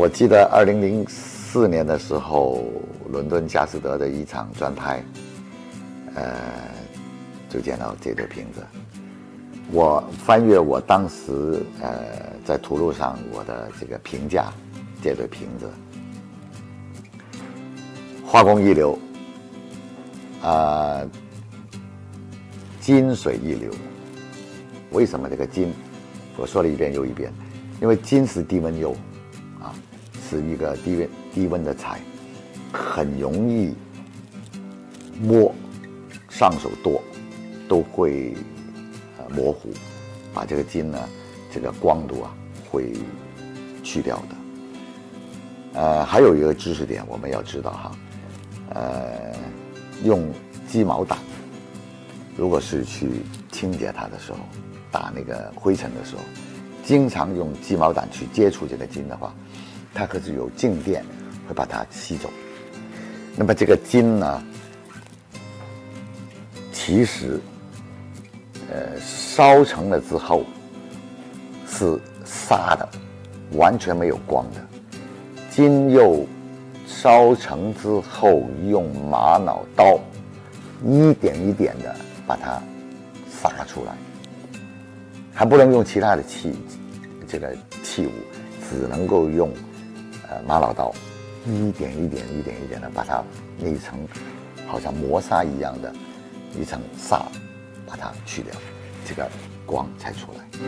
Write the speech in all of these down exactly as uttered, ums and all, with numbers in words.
我记得二零零四年的时候，伦敦佳士得的一场专拍，呃，就见到这对瓶子。我翻阅我当时呃在图录上我的这个评价，这对瓶子，画工一流，啊、呃，金水一流。为什么这个金？我说了一遍又一遍，因为金是低温釉，啊，是一个低温低温的材，很容易摸，上手多都会呃模糊，把这个金呢，这个光度啊会去掉的。呃，还有一个知识点我们要知道哈，呃，用鸡毛掸，如果是去清洁它的时候，打那个灰尘的时候，经常用鸡毛掸去接触这个金的话，它可是有静电会把它吸走。那么这个金呢，其实呃烧成了之后是沙的，完全没有光的。金釉烧成之后，用玛瑙刀一点一点的把它撒出来，还不能用其他的器这个器物，只能够用呃玛瑙刀一点一点一点一点的把它那一层好像磨砂一样的一层砂把它去掉，这个光才出来。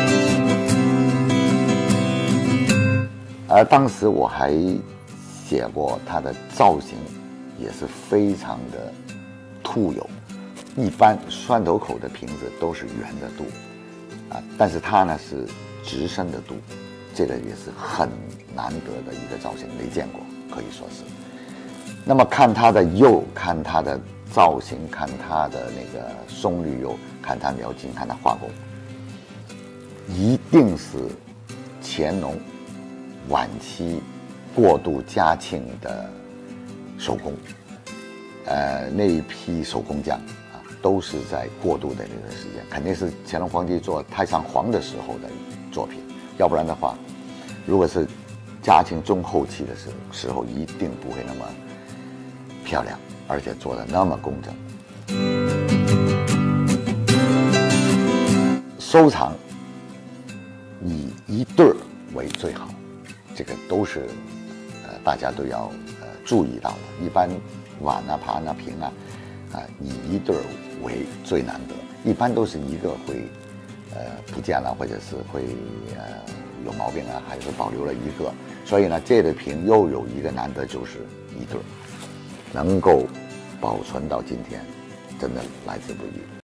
而当时我还写过它的造型也是非常的凸有，一般栓头口的瓶子都是圆的肚啊，但是它呢是直身的肚，这个也是很难得的一个造型，没见过，可以说是。那么看它的釉，看它的造型，看它的那个松绿釉，看它描金，看它画工，一定是乾隆晚期过度嘉庆的手工，呃，那一批手工匠啊，都是在过渡的这个时间，肯定是乾隆皇帝做太上皇的时候的作品，要不然的话，如果是嘉庆中后期的时时候，一定不会那么漂亮，而且做的那么工整。收藏以一对儿为最好，这个都是呃大家都要呃注意到的。一般碗啊、盘啊、瓶啊，啊、呃、以一对儿为最难得，一般都是一个会呃不见了，或者是会呃有毛病啊，还是保留了一个。所以呢，这对瓶又有一个难得，就是一对儿能够保存到今天，真的来之不易。